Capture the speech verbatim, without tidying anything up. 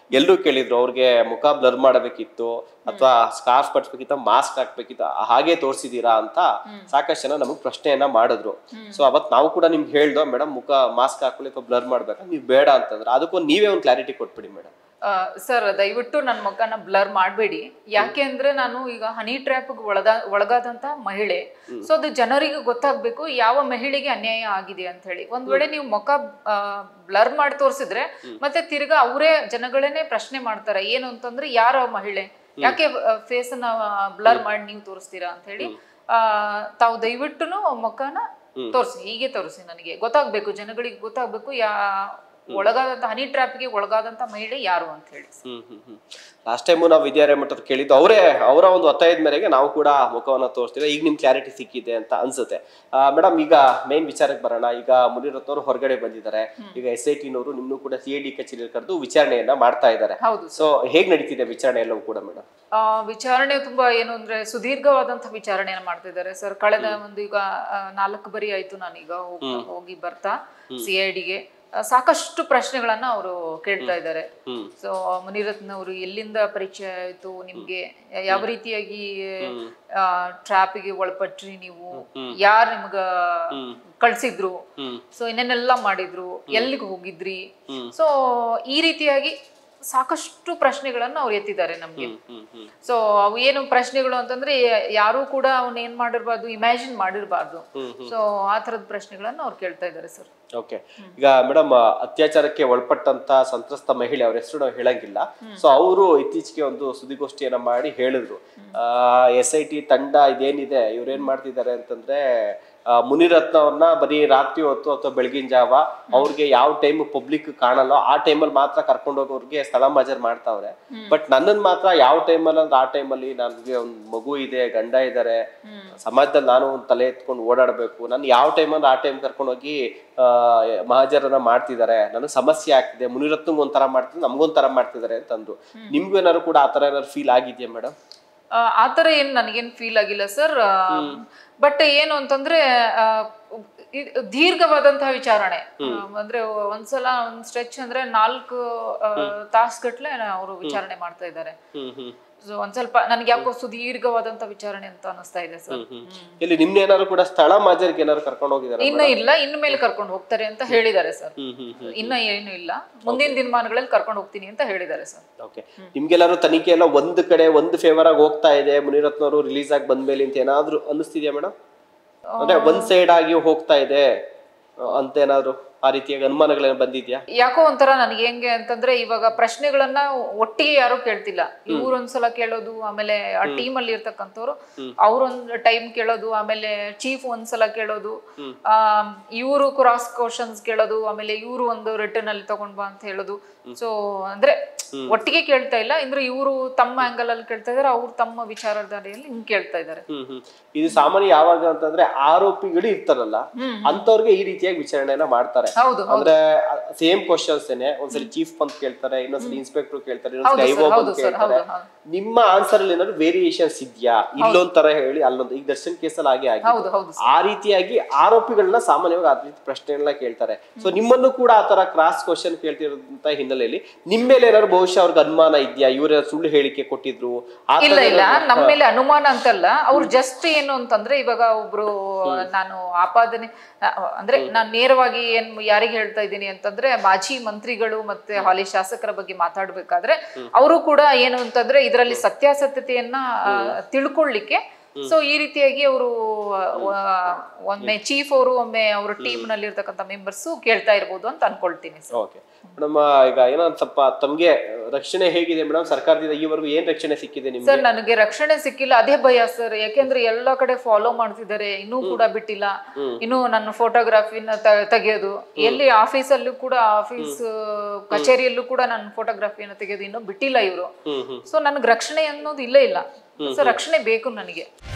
ಎಲ್ಲರೂ ಕೇಳಿದ್ರು ಅವ್ರಿಗೆ ಮುಖ ಬ್ಲರ್ ಮಾಡಬೇಕಿತ್ತು ಅಥವಾ ಸ್ಕಾರ್ಫ್ ಕಟ್ಬೇಕಿತ್ತ ಮಾಸ್ಕ್ ಹಾಕ್ಬೇಕಿತ್ತ ಹಾಗೆ ತೋರಿಸಿದೀರಾ ಅಂತ ಸಾಕಷ್ಟು ಜನ ನಮಗ್ ಪ್ರಶ್ನೆಯನ್ನ ಮಾಡಿದ್ರು. ಸೊ ಅವತ್ ನಾವು ಕೂಡ ನಿಮ್ಗೆ ಹೇಳ್ದೋ ಮೇಡಮ್ ಮುಖ ಮಾಸ್ಕ್ ಹಾಕೊಳ್ಳಿ ಅಥವಾ ಬ್ಲರ್ ಮಾಡ್ಬೇಕಾ, ನೀವು ಬೇಡ ಅಂತಂದ್ರೆ ಅದಕ್ಕೊಂದು ನೀವೇ ಒಂದು ಕ್ಲಾರಿಟಿ ಕೊಟ್ಬಿಡಿ ಮೇಡಮ್. ಸರ್ ದಯವಿಟ್ಟು ನನ್ನ ಮುಖನ ಬ್ಲರ್ ಮಾಡಬೇಡಿ. ಯಾಕೆ ಅಂದ್ರೆ ನಾನು ಈಗ ಹನಿ ಟ್ರ್ಯಾಪ್ ಒಳಗ ಒಳಗಾದಂತ ಮಹಿಳೆ. ಸೊ ಅದು ಜನರಿಗೆ ಗೊತ್ತಾಗ್ಬೇಕು ಯಾವ ಮಹಿಳೆಗೆ ಅನ್ಯಾಯ ಆಗಿದೆ ಅಂತ ಹೇಳಿ. ಒಂದ್ ವೇಳೆ ನೀವು ಮುಖ ಬ್ಲರ್ ಮಾಡಿ ತೋರಿಸಿದ್ರೆ ಮತ್ತೆ ತಿರ್ಗಾ ಅವರೇ ಜನಗಳನ್ನೇ ಪ್ರಶ್ನೆ ಮಾಡ್ತಾರೆ, ಏನು ಅಂತಂದ್ರೆ ಯಾರ ಮಹಿಳೆ, ಯಾಕೆ ಫೇಸ್ ಅನ್ನ ಬ್ಲರ್ ಮಾಡಿ ನೀವು ತೋರಿಸ್ತೀರಾ ಅಂತ ಹೇಳಿ. ಆ ತಾವು ದಯವಿಟ್ಟು ಮುಖನ ತೋರಿಸಿ, ಹೀಗೆ ತೋರಿಸಿ, ನನಗೆ ಗೊತ್ತಾಗ್ಬೇಕು, ಜನಗಳಿಗೆ ಗೊತ್ತಾಗ್ಬೇಕು ಯಾ ಒಳಗಾದಂತ ಹನಿ ಟ್ರ್ಯಾಪ್ಗೆ ಒಳಗಾದಂತ ಮಹಿಳೆ ಯಾರು ಅಂತ ಹೇಳಿ. ಲಾಸ್ಟ್ ಟೈಮು ನಾವು ವಿದ್ಯಾ ಹಿರೇಮಠ ಕೇಳಿದ್ದು ಅವರೇ ಅವರ ಒಂದು ಒತ್ತಾಯದ ಮೇರೆಗೆ ನಾವು ಕೂಡ ಮುಖವನ್ನ ತೋರಿಸ್ತೀವಿ. ಈಗ ನಿಮ್ ಕ್ಲಾರಿಟಿ ಸಿಕ್ಕಿದೆ ಅಂತ ಅನ್ಸುತ್ತೆ. ಮೇಡಮ್ ಈಗ ಮೇನ್ ವಿಚಾರಕ್ಕೆ ಬರೋಣ. ಈಗ ಮುನಿರತ್ನ ಅವರು ಹೊರಗಡೆ ಬಂದಿದ್ದಾರೆ. ಈಗ ಎಸ್ ಐ ಟಿ ನವರು ನಿಮ್ನು ಕೂಡ ಸಿ ಐ ಡಿ ಕಚೇರಿ ಕರೆದು ವಿಚಾರಣೆಯನ್ನ ಮಾಡ್ತಾ ಇದ್ದಾರೆ. ಸೊ ಹೇಗ್ ನಡೀತಿದೆ ವಿಚಾರಣೆ ಎಲ್ಲವೂ ಕೂಡ ಮೇಡಮ್? ಆ ವಿಚಾರಣೆ ತುಂಬಾ ಏನು ಅಂದ್ರೆ ಸುದೀರ್ಘವಾದಂತಹ ವಿಚಾರಣೆಯನ್ನ ಮಾಡ್ತಾ ಇದ್ದಾರೆ ಸರ್. ಕಳೆದ ಒಂದು ಈಗ ನಾಲ್ಕು ಬರಿ ಆಯ್ತು ನಾನೀಗ ಹೋಗಿ ಬರ್ತಾ ಸಿ ಐ ಡಿಗೆ ಸಾಕಷ್ಟು ಪ್ರಶ್ನೆಗಳನ್ನ ಅವರು ಕೇಳ್ತಾ ಇದ್ದಾರೆ. ಸೊ ಮುನಿರತ್ನ ಅವರು ಎಲ್ಲಿಂದ ಪರಿಚಯ ಆಯ್ತು ನಿಮ್ಗೆ, ಯಾವ ರೀತಿಯಾಗಿ ಟ್ರಾಪಿಗೆ ಒಳಪಟ್ರಿ ನೀವು, ಯಾರು ನಿಮ್ಗ ಕಳ್ಸಿದ್ರು, ಸೊ ಇನ್ನೇನೆಲ್ಲ ಮಾಡಿದ್ರು, ಎಲ್ಲಿಗೆ ಹೋಗಿದ್ರಿ, ಸೊ ಈ ರೀತಿಯಾಗಿ ಸಾಕಷ್ಟು ಪ್ರಶ್ನೆಗಳನ್ನ ಅವ್ರು ಎತ್ತಿದ್ದಾರೆ ನಮ್ಗೆ. ಸೊ ಅವು ಏನು ಪ್ರಶ್ನೆಗಳು ಅಂತಂದ್ರೆ ಯಾರು ಕೂಡ ಅವ್ನ ಏನ್ ಮಾಡಿರ್ಬಾರ್ದು, ಇಮ್ಯಾಜಿನ್ ಮಾಡಿರ್ಬಾರ್ದು. ಸೊ ಆ ತರದ ಪ್ರಶ್ನೆಗಳನ್ನ ಅವ್ರು ಕೇಳ್ತಾ ಇದ್ದಾರೆ ಸರ್. ಓಕೆ, ಈಗ ಮೇಡಮ್ ಅತ್ಯಾಚಾರಕ್ಕೆ ಒಳಪಟ್ಟಂತ ಸಂತ್ರಸ್ತ ಮಹಿಳೆ, ಅವ್ರ ಹೆಸರು ನಾವು ಹೇಳಂಗಿಲ್ಲ. ಸೊ ಅವರು ಇತ್ತೀಚೆಗೆ ಒಂದು ಸುದ್ದಿಗೋಷ್ಠಿಯನ್ನ ಮಾಡಿ ಹೇಳಿದ್ರು, ಆ ಎಸ್ ಐ ಟಿ ತಂಡ ಇದೇನಿದೆ ಇವ್ರೇನ್ ಮಾಡ್ತಿದ್ದಾರೆ ಅಂತಂದ್ರೆ ಮುನಿರತ್ನ ಅವ್ರನ್ನ ಬರೀ ರಾತ್ರಿ ಹೊತ್ತು ಅಥವಾ ಬೆಳಗಿನ ಜಾವ ಅವ್ರಿಗೆ ಯಾವ ಟೈಮ್ ಪಬ್ಲಿಕ್ ಕಾಣಲ್ಲೋ ಆ ಟೈಮಲ್ಲಿ ಮಾತ್ರ ಕರ್ಕೊಂಡು ಹೋಗೋರ್ಗೆ ಸ್ಥಳ ಮಾಜರ್ ಮಾಡ್ತಾವ್ರೆ. ಬಟ್ ನನ್ನನ್ ಮಾತ್ರ ಯಾವ ಟೈಮಲ್ಲಿ ಅಂದ್ರೆ ಆ ಟೈಮಲ್ಲಿ ನನ್ಗೆ ಒಂದ್ ಮಗು ಇದೆ, ಗಂಡ ಇದ್ದಾರೆ, ಸಮಾಜದಲ್ಲಿ ನಾನು ಒಂದ್ ತಲೆ ಎತ್ಕೊಂಡು ಓಡಾಡ್ಬೇಕು, ನಾನು ಯಾವ ಟೈಮಲ್ಲಿ ಆ ಟೈಮ್ ಕರ್ಕೊಂಡು ಹೋಗಿ ಆ ಮಹಾಜರನ್ನ ಮಾಡ್ತಿದ್ದಾರೆ, ನನಗೆ ಸಮಸ್ಯೆ ಆಗ್ತಿದೆ, ಮುನಿರತ್ನಂಗ್ ಒಂಥರ ಮಾಡ್ತಿದ್ರೆ ನಮ್ಗೊಂಥರ ಮಾಡ್ತಿದ್ದಾರೆ ಅಂತಂದ್ರು. ನಿಮ್ಗೂ ಏನಾದ್ರು ಕೂಡ ಆತರ ಏನಾದ್ರು ಫೀಲ್ ಆಗಿದ್ಯಾ ಮೇಡಮ್? ಆತರ ಏನ್ ನನಗೇನ್ ಫೀಲ್ ಆಗಿಲ್ಲ ಸರ್. ಬಟ್ ಏನು ಅಂತಂದ್ರೆ ದೀರ್ಘವಾದಂತಹ ವಿಚಾರಣೆ ಅಂದ್ರೆ ಒಂದ್ಸಲ ಒಂದ್ ಸ್ಟ್ರೆಚ್ ಅಂದ್ರೆ ನಾಲ್ಕು ತಾಸ್ ಗಟ್ಲೆ ಅವರು ವಿಚಾರಣೆ ಮಾಡ್ತಾ ಇದ್ದಾರೆ. ಸೊ ಒಂದ್ ಸ್ವಲ್ಪ ನನ್ಗೆ ಯಾಕೋ ಸುದೀರ್ಘವಾದಂತ ವಿಚಾರಣೆ ಅಂತ ಅನಿಸ್ತಾ ಇದೆ ಸರ್. ಇಲ್ಲಿ ನಿಮ್ನ ಏನಾದ್ರು ಕೂಡ ಸ್ಥಳ ಮಾಜರ್ಗೆ ಏನಾದ್ರು ಕರ್ಕೊಂಡು ಹೋಗಿದ್ದಾರೆ? ಇನ್ನ ಇಲ್ಲ, ಇನ್ನು ಮೇಲೆ ಕರ್ಕೊಂಡು ಹೋಗ್ತಾರೆ ಅಂತ ಹೇಳಿದ್ದಾರೆ ಸರ್. ಇನ್ನ ಏನು ಇಲ್ಲ, ಮುಂದಿನ ದಿನಮಾನಗಳಲ್ಲಿ ಕರ್ಕೊಂಡು ಹೋಗ್ತೀನಿ ಅಂತ ಹೇಳಿದ್ದಾರೆ ಸರ್. ಓಕೆ, ನಿಮ್ಗೆಲ್ಲಾರು ತನಿಖೆ ಎಲ್ಲ ಒಂದ್ ಕಡೆ ಒಂದ್ ಫೇವರ್ ಆಗಿ ಹೋಗ್ತಾ ಇದೆ, ಮುನಿರತ್ನ ಅವರು ರಿಲೀಸ್ ಆಗಿ ಬಂದ್ಮೇಲೆ ಅಂತ ಏನಾದ್ರು ಅನಿಸ್ತಿದ್ಯಾ ಮೇಡಮ್? ಅಂದ್ರೆ ಒಂದ್ ಸೈಡ್ ಆಗಿ ಹೋಗ್ತಾ ಇದೆ ಅಂತ ಏನಾದ್ರು ಆ ರೀತಿಯಾಗಿ ಅನುಮಾನಗಳೇನು ಬಂದಿದ್ಯಾ? ಯಾಕೋ ಒಂಥರ ನನಗೆ ಹೆಂಗೆ ಅಂತಂದ್ರೆ ಇವಾಗ ಪ್ರಶ್ನೆಗಳನ್ನ ಒಟ್ಟಿಗೆ ಯಾರು ಕೇಳ್ತಿಲ್ಲ. ಇವ್ರೊಂದ್ಸಲ ಕೇಳೋದು, ಆಮೇಲೆ ಆ ಟೀಮ್ ಅಲ್ಲಿ ಇರ್ತಕ್ಕಂಥವ್ರು ಅವ್ರೊಂದ್ ಟೈಮ್ ಕೇಳೋದು, ಆಮೇಲೆ ಚೀಫ್ ಒಂದ್ಸಲ ಕೇಳೋದು, ಆ ಇವರು ಕ್ರಾಸ್ ಕ್ವಶನ್ಸ್ ಕೇಳೋದು, ಆಮೇಲೆ ಇವರು ಒಂದು ರಿಟರ್ನ್ ಅಲ್ಲಿ ತಗೊಂಡ್ ಬಾ ಅಂತ ಹೇಳೋದು. ಸೊ ಅಂದ್ರೆ ಒಟ್ಟಿಗೆ ಕೇಳ್ತಾ ಇಲ್ಲ, ಅಂದ್ರೆ ಇವರು ತಮ್ಮ ಆಂಗಲ್ ಅಲ್ಲಿ ಕೇಳ್ತಾ ಇದಾರೆ, ಅವ್ರು ತಮ್ಮ ವಿಚಾರಧಾರೆಯಲ್ಲಿ ಹಿಂಗ್ ಕೇಳ್ತಾ ಇದಾರೆ. ಇದು ಸಾಮಾನ್ಯ ಯಾವಾಗ ಅಂತಂದ್ರೆ ಆರೋಪಿಗಳು ಇರ್ತಾರಲ್ಲ ಅಂತವ್ರಿಗೆ ಈ ರೀತಿಯಾಗಿ ವಿಚಾರಣೆಯನ್ನ ಮಾಡ್ತಾರೆ. ಅಂದ್ರೆ ಸೇಮ್ ಕ್ವಶನ್ಸ್ ಏನೆ ಒಂದ್ಸರಿ ಚೀಫ್ ಬಂದ್ ಕೇಳ್ತಾರೆ, ಇನ್ನೊಂದ್ಸರಿ ಇನ್ಸ್ಪೆಕ್ಟರ್ ಕೇಳ್ತಾರೆ, ಇನ್ನೊಂದ್ಸರಿ ಐಒ ಬಂದ್ ಕೇಳ್ತಾರೆ. ನಿಮ್ಮ ಆನ್ಸರ್ ಅಲ್ಲಿ ಏನಾದ್ರು ವೇರಿಯೇಷನ್ಸ್ ಇದ್ಯಾ, ಇಲ್ಲೊಂದ್ ತರ ಹೇಳಿ ಅಲ್ಲೊಂದು, ಈಗ ದರ್ಶನ್ ಕೇಸಲ್ಲಿ ಹಾಗೆ ಆಗಿದೆ. ಆ ರೀತಿಯಾಗಿ ಆರೋಪಿಗಳನ್ನ ಸಾಮಾನ್ಯವಾಗಿ ಆ ರೀತಿ ಪ್ರಶ್ನೆಗಳನ್ನ ಕೇಳ್ತಾರೆ. ಸೊ ನಿಮ್ಮನ್ನು ಕೂಡ ಆತರ ಕ್ರಾಸ್ ಕ್ವಶನ್ ಕೇಳ್ತಿರೋದಂತ ಹಿನ್ನೆಲೆಯಲ್ಲಿ ನಿಮ್ಮ ಮೇಲೆ ಏನಾದ್ರು ಬಹುಶಃ ಅವ್ರಿಗೆ ಅನುಮಾನ ಇದ್ಯಾ, ಇವ್ರ ಸುಳ್ಳು ಹೇಳಿಕೆ ಕೊಟ್ಟಿದ್ರು? ಇಲ್ಲ ಇಲ್ಲ, ನಮ್ಮ ಮೇಲೆ ಅನುಮಾನ ಅಂತಲ್ಲ. ಅವ್ರು ಜಸ್ಟ್ ಏನು ಅಂತಂದ್ರೆ ಇವಾಗ ಒಬ್ರು ನಾನು ಆಪಾದನೆ ಅಂದ್ರೆ ನಾನ್ ನೇರವಾಗಿ ಏನ್ ಯಾರಿಗೆ ಹೇಳ್ತಾ ಇದ್ದೀನಿ ಅಂತಂದ್ರೆ ಮಾಜಿ ಮಂತ್ರಿಗಳು ಮತ್ತೆ ಹಾಲಿ ಶಾಸಕರ ಬಗ್ಗೆ ಮಾತಾಡ್ಬೇಕಾದ್ರೆ ಅವರು ಕೂಡ ಏನು ಅಂತಂದ್ರೆ ಇದರಲ್ಲಿ ಸತ್ಯಾಸತ್ಯತೆಯನ್ನ ತಿಳ್ಕೊಳ್ಳಿಕ್ಕೆ ಸೊ ಈ ರೀತಿಯಾಗಿ ಅವರು ಒಮ್ಮೆ ಚೀಫ್ ಅವರು ಒಮ್ಮೆ ಅವ್ರ ಟೀಮ್ ನಲ್ಲಿ ಇರ್ತಕ್ಕಂಥ ಮೆಂಬರ್ಸ್ ಕೇಳ್ತಾ ಇರ್ಬೋದು ಅಂತ ಅನ್ಕೊಳ್ತೀನಿ. ಓಕೆ ಮೇಡಮ್, ಈಗ ಏನೋ ಸ್ವಲ್ಪ ತಮ್ಗೆ ರಕ್ಷಣೆ ಹೇಗಿದೆ ಮೇಡಮ್ ಸರ್ಕಾರದಿಂದ ಈವರೆಗೂ ಏನ್ ರಕ್ಷಣೆ ಸಿಕ್ಕಿದೆ ನಿಮ್ಗೆ? ಸರ್ ನನಗೆ ರಕ್ಷಣೆ ಸಿಕ್ಕಿಲ್ಲ, ಅದೇ ಭಯ ಸರ್. ಯಾಕೆಂದ್ರೆ ಎಲ್ಲಾ ಕಡೆ ಫಾಲೋ ಮಾಡ್ತಿದ್ದಾರೆ, ಇನ್ನೂ ಕೂಡ ಬಿಟ್ಟಿಲ್ಲ. ಇನ್ನು ನನ್ನ ಫೋಟೋಗ್ರಾಫಿನ ತೆಗೆಯೋದು, ಎಲ್ಲಿ ಆಫೀಸಲ್ಲೂ ಕೂಡ ಆಫೀಸ್ ಕಚೇರಿಯಲ್ಲೂ ಕೂಡ ನನ್ನ ಫೋಟೋಗ್ರಾಫಿಯನ್ನು ತೆಗೆಯೋದು ಇನ್ನೂ ಬಿಟ್ಟಿಲ್ಲ ಇವರು. ಸೊ ನನ್ಗೆ ರಕ್ಷಣೆ ಅನ್ನೋದು ಇಲ್ಲೇ ಇಲ್ಲ. ಸೊ ರಕ್ಷಣೆ ಬೇಕು ನನಗೆ.